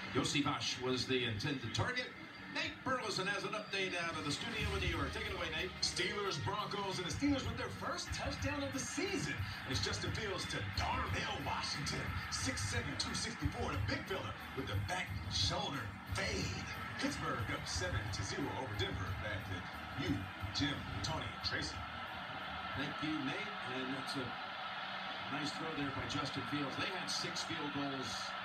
Yosivas was the intended target. Nate Burleson has an update out of the studio in New York. Take it away, Nate. Steelers, Broncos, and the Steelers with their first touchdown of the season. It's Justin Fields to Darnell Washington. 6'7", 264, the big fella with the back shoulder fade. Pittsburgh up 7-0 over Denver. Back to you, Jim, Tony, and Tracy. Thank you, Nate. And that's a nice throw there by Justin Fields. They had 6 field goals